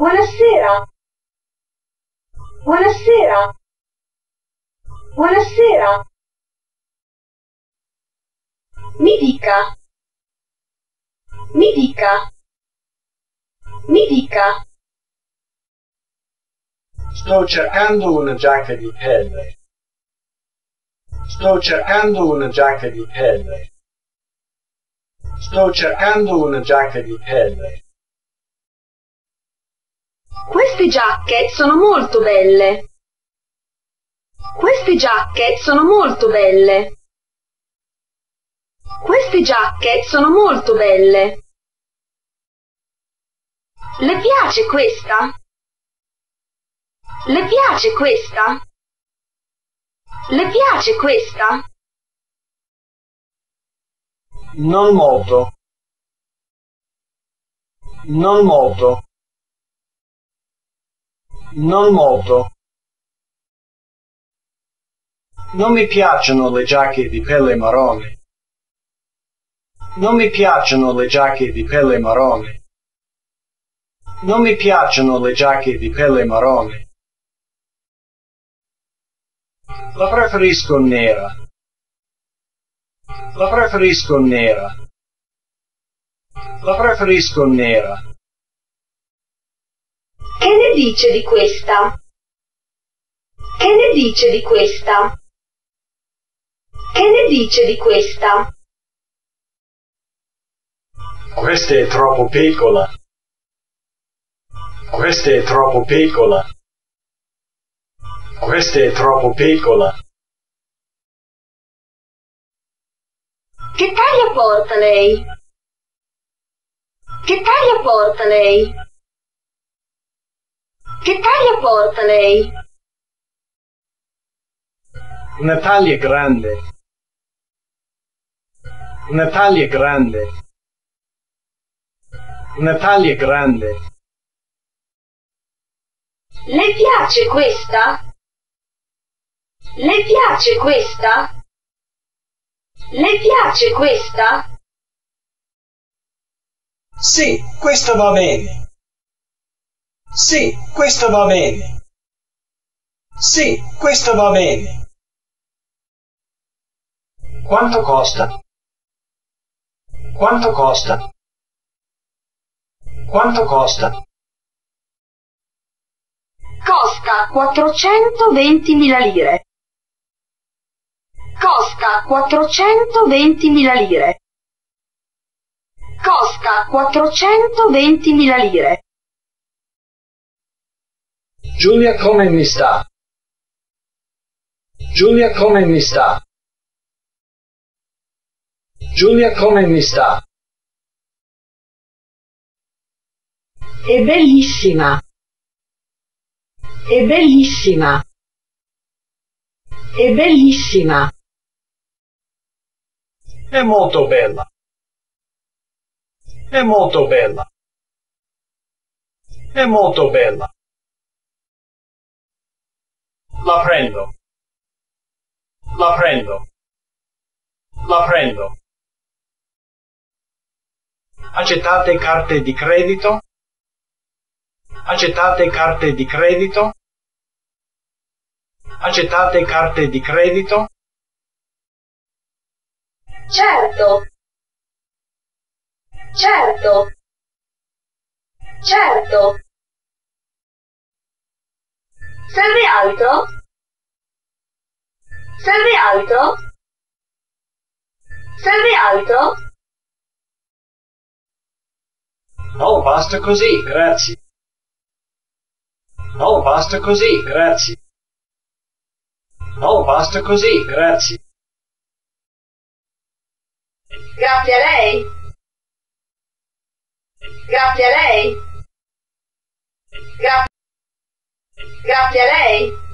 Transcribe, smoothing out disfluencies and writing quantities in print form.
Buonasera. Buonasera. Buonasera. Mi dica. Mi dica. Mi dica. Sto cercando una giacca di pelle. Sto cercando una giacca di pelle. Sto cercando una giacca di pelle. Queste giacche sono molto belle. Queste giacche sono molto belle. Queste giacche sono molto belle. Le piace questa? Le piace questa? Le piace questa? Non molto. Non molto. Non molto. Non mi piacciono le giacche di pelle marrone. Non mi piacciono le giacche di pelle marrone. Non mi piacciono le giacche di pelle marrone. La preferisco nera. La preferisco nera. La preferisco nera. Che ne dice di questa? Che ne dice di questa? Che ne dice di questa? Questa è troppo piccola. Questa è troppo piccola. Questa è troppo piccola. Che taglia porta lei? Che taglia porta lei? Che taglia porta lei? Una taglia grande. Una taglia grande. Una taglia grande. Le piace questa? Le piace questa? Le piace questa? Sì, questo va bene. Sì, questo va bene. Sì, questo va bene. Quanto costa? Quanto costa? Quanto costa? Costa 420.000 lire. Costa 420.000 lire. Costa 420.000 lire. Giulia, come mi sta? Giulia, come mi sta? Giulia, come mi sta? È bellissima. È bellissima. È bellissima. È molto bella. È molto bella. È molto bella. La prendo. La prendo. La prendo. Accettate carte di credito? Accettate carte di credito? Accettate carte di credito? Certo. Certo. Certo. Serve altro? Serve altro? Serve altro? No, basta così, grazie. No, basta così, grazie. No, basta così, grazie. Grazie a lei. Grazie a lei. Grazie a lei.